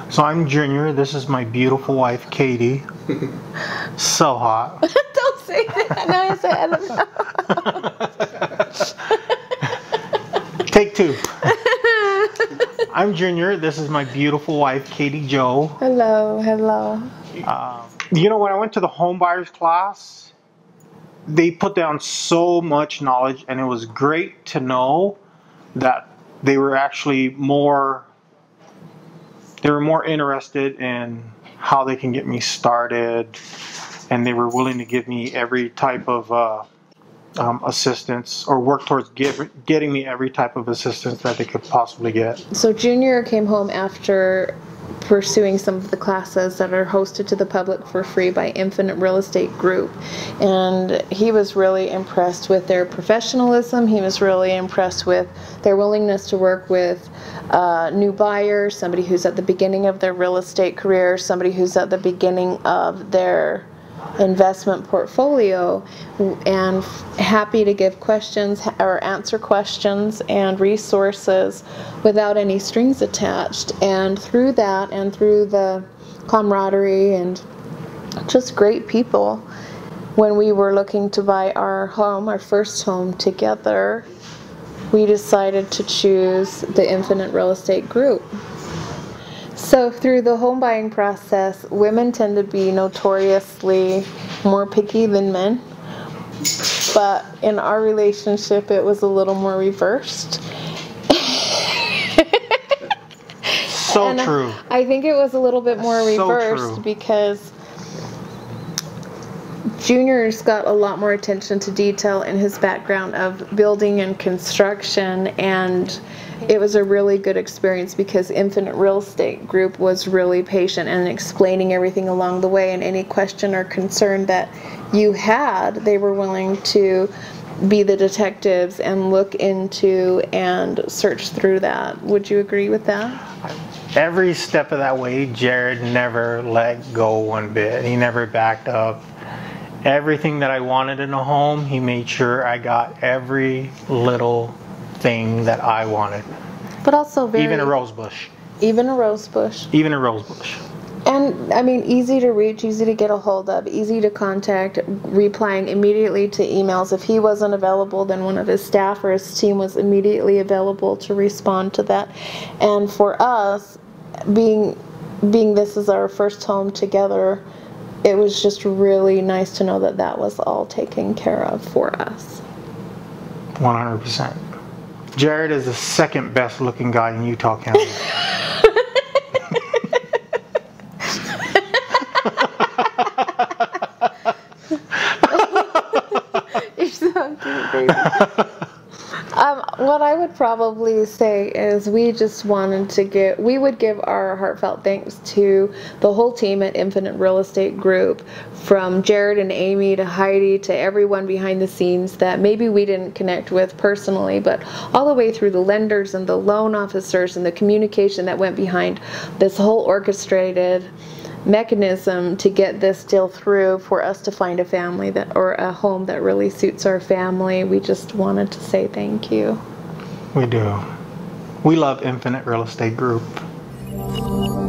So I'm Junior. This is my beautiful wife, Katie. So hot. Don't say that. Now I said Take two. I'm Junior. This is my beautiful wife, Katie Jo. Hello, hello. You know, when I went to the home buyers class, they put down so much knowledge, and it was great to know that they were actually more interested in how they can get me started, and they were willing to give me every type of assistance, or work towards getting me every type of assistance that they could possibly get. So Junior came home after pursuing some of the classes that are hosted to the public for free by Infinite Real Estate Group, and he was really impressed with their professionalism. He was really impressed with their willingness to work with new buyers, somebody who's at the beginning of their real estate career, somebody who's at the beginning of their investment portfolio, and happy to give questions or answer questions and resources without any strings attached. And through that, and through the camaraderie and just great people, when we were looking to buy our home, our first home together, we decided to choose the Infinite Real Estate Group. So through the home buying process, women tend to be notoriously more picky than men. But in our relationship, it was a little more reversed. So and true. I think it was a little bit more reversed because Junior's got a lot more attention to detail in his background of building and construction, and it was a really good experience because Infinite Real Estate Group was really patient and explaining everything along the way, and any question or concern that you had, they were willing to be the detectives and look into and search through that. Would you agree with that? Every step of that way, Jared never let go one bit. He never backed up. Everything that I wanted in a home, he made sure I got every little thing that I wanted. But also even a rose bush. Even a rose bush. Even a rose bush. And I mean, easy to reach, easy to get a hold of, easy to contact, replying immediately to emails. If he wasn't available, then one of his staff or his team was immediately available to respond to that. And for us, being this is our first home together, it was just really nice to know that that was all taken care of for us. 100%. Jared is the second best looking guy in Utah County. You're so cute, baby. What I would probably say is we just wanted to we would give our heartfelt thanks to the whole team at Infinite Real Estate Group, from Jared and Amy to Heidi to everyone behind the scenes that maybe we didn't connect with personally, but all the way through the lenders and the loan officers and the communication that went behind this whole orchestrated mechanism to get this deal through for us to find a family or a home that really suits our family. We just wanted to say thank you. We do. We love Infinite Real Estate Group.